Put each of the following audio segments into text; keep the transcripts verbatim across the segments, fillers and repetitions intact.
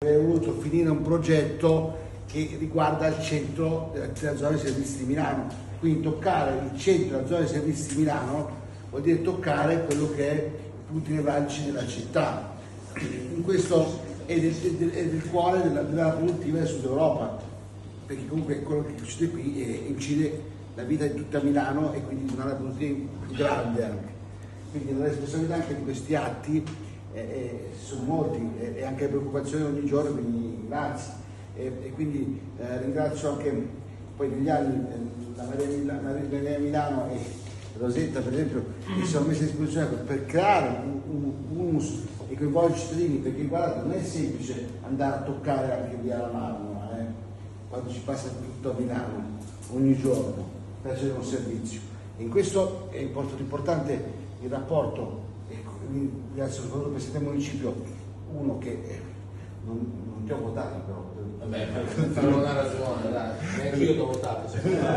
Avrei voluto finire un progetto che riguarda il centro della zona dei servizi di Milano, quindi toccare il centro della zona dei servizi di Milano vuol dire toccare quello che è i punti nevralgici della città. In questo è del, del, è del cuore della, della produttiva del Sud Europa, perché comunque quello che succede qui eh, incide la vita di tutta Milano e quindi di una produttiva più grande anche. Quindi la responsabilità anche di questi atti eh, eh, sono molti eh, e anche le preoccupazioni ogni giorno, quindi grazie. E, e quindi eh, ringrazio anche poi negli anni eh, la Maria, la Maria Milano e Rosetta per esempio che si sono messe a disposizione per creare un, un, un humus e coinvolgere i cittadini, perché guardate non è semplice andare a toccare anche via la Marmora eh, quando si passa tutto a Milano ogni giorno per accedere a un servizio. E in questo è importante il rapporto, ecco, grazie soprattutto al Presidente del Municipio, uno che eh, non, non ti ho votato però. Vabbè, per una ragione, dai, neanche io ti ho votato.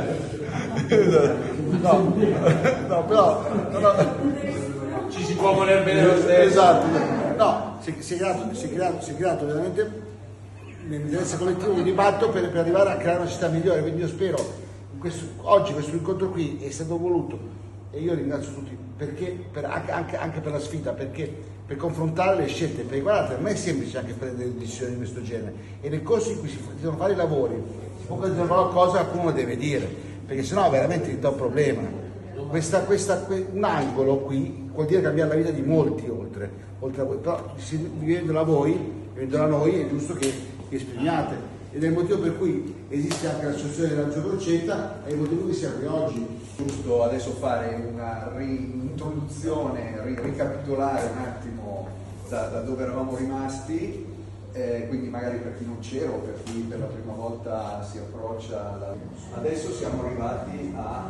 No, no, però no, no, ci si può voler bene lo stesso. Esatto, no, si, si, è creato, si, è creato, si è creato veramente nell'interesse collettivo un dibattito per, per arrivare a creare una città migliore, quindi io spero, questo, oggi questo incontro qui è stato voluto e io ringrazio tutti perché, per, anche, anche per la sfida, perché per confrontare le scelte, perché guardate, non è semplice anche prendere decisioni di questo genere e nel corso in cui si devono fare i lavori si può dire qualcosa che uno deve dire, perché sennò veramente diventa un problema. Questa, questa, un angolo qui vuol dire cambiare la vita di molti oltre, oltre a voi, però vivendo da voi, vivendo da noi è giusto che vi esprimiate ed è il motivo per cui esiste anche l'associazione della Gio Crocetta e il motivo per cui siamo qui oggi. Giusto adesso fare una reintroduzione, ri ricapitolare un attimo da, da dove eravamo rimasti, eh, quindi magari per chi non c'era o per chi per la prima volta si approccia alla... Adesso siamo arrivati a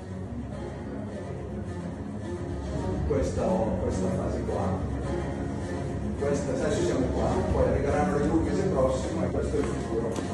questa, questa fase qua. Questa, adesso siamo qua, poi arriveranno le luglio il prossimo e questo è il futuro.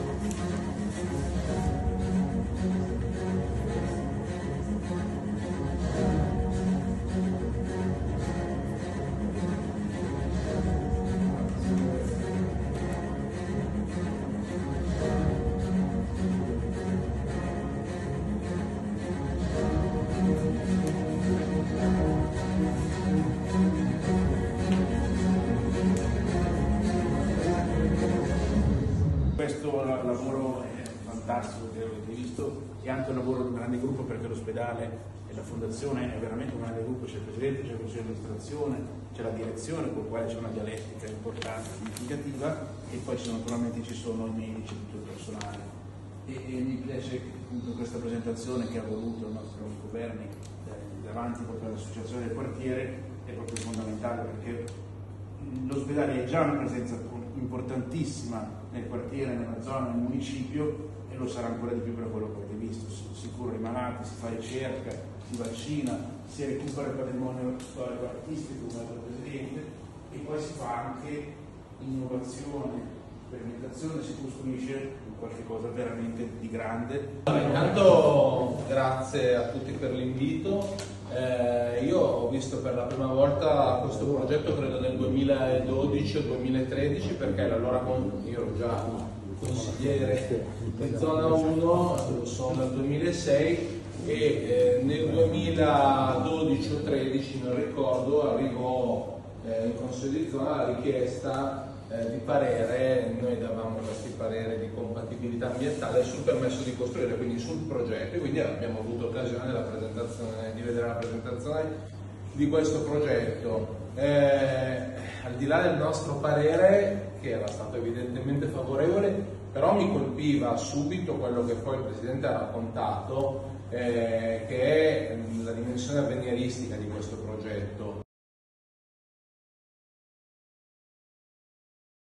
Questo lavoro è fantastico che avete visto, è anche un lavoro di un grande gruppo perché l'ospedale e la fondazione è veramente un grande gruppo, c'è il presidente, c'è il consiglio di amministrazione, c'è la direzione con la quale c'è una dialettica importante, significativa e poi ci sono, naturalmente ci sono i medici e tutto il personale. E, e mi piace appunto questa presentazione che ha voluto il nostro amico Berni eh, davanti proprio all'associazione del quartiere è proprio fondamentale perché l'ospedale è già una presenza importantissima nel quartiere, nella zona, nel municipio e lo sarà ancora di più per quello che avete visto. Si cura i malati, si fa ricerca, si vaccina, si recupera il patrimonio storico artistico come ha detto il Presidente e poi si fa anche innovazione, sperimentazione, si costruisce qualche cosa veramente di grande. Allora, intanto grazie a tutti per l'invito. Eh, io ho visto per la prima volta questo progetto credo nel duemiladodici o duemilatredici perché allora io ero già consigliere di zona uno, lo sono nel duemilasei e eh, nel duemiladodici o tredici non ricordo arrivò eh, in consiglio di zona la richiesta Eh, di parere, noi davamo questi pareri di compatibilità ambientale sul permesso di costruire, quindi sul progetto, e quindi abbiamo avuto occasione della presentazione, di vedere la presentazione di questo progetto. Eh, al di là del nostro parere, che era stato evidentemente favorevole, però mi colpiva subito quello che poi il Presidente ha raccontato, eh, che è la dimensione avveniristica di questo progetto.